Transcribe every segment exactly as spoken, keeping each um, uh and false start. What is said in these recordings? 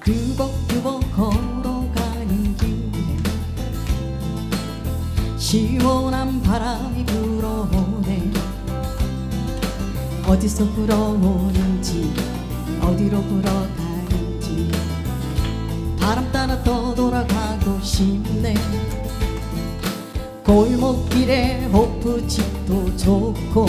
두벅두벅 걸어가는 길에 시원한 바람이 불어오네. 어디서 불어오는지 어디로 불어가는지 바람 따라 떠돌아가고 싶네. 골목길에 호프집도 좋고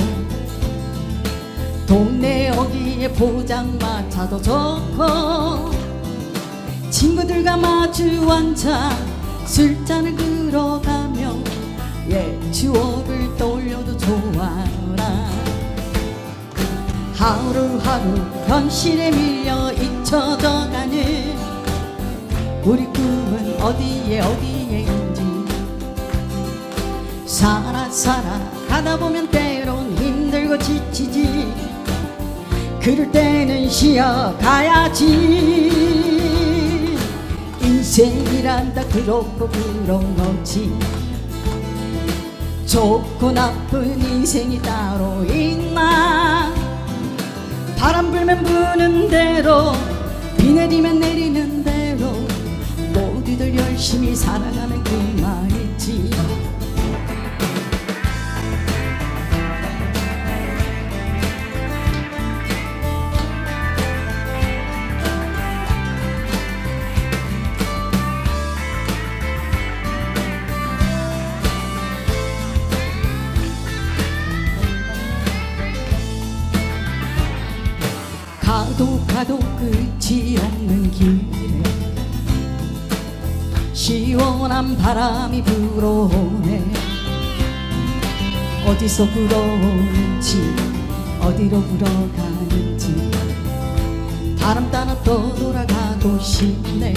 동네 어귀에 포장마차도 좋고 친구들과 마주 앉아 술잔을 끌어가며 옛 추억을 떠올려도 좋아라. 하루하루 현실에 밀려 잊혀져가는 우리 꿈은 어디에 어디에인지 살아 살아 가다 보면 때론 힘들고 지치지. 그럴 때는 쉬어가야지. 인생이란다 그렇고 그런 거지. 좋고 나쁜 인생이 따로 있나. 바람 불면 부는 대로 비 내리면 내리는 대로 모두들 열심히 살아가는 그 말이지. 가도 가도 끝이 없는 길에 시원한 바람이 불어오네. 어디서 불어오는지 어디로 불어가는지 바람 따라 떠돌아가고 싶네.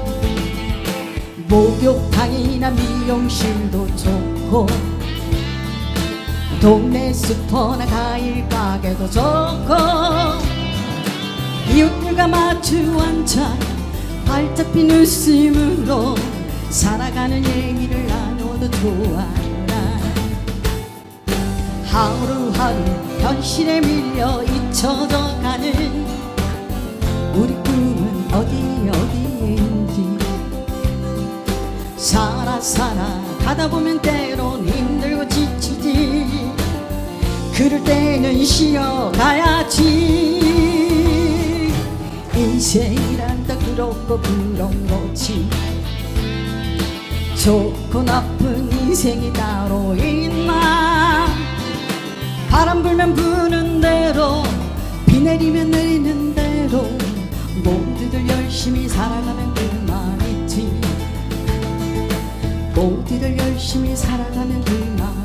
목욕탕이나 미용실도 좋고 동네 슈퍼나 과일 가게도 좋고 이웃들과 마주 앉아 발잡힌 웃음으로 살아가는 얘기를 나눠도 좋아라. 하루하루 현실에 밀려 잊혀져가는 우리 꿈은 어디 어디인지 살아 살아 가다 보면 때론 힘들고 지치지. 그럴 때는 쉬어가야지. 인생이란다 그렇고 그런 거지. 좋고 나쁜 인생이 따로 있나. 바람 불면 부는 대로 비 내리면 내리는 대로 모두들 열심히 살아가는 그 말이지. 모두들 열심히 살아가는 그 말.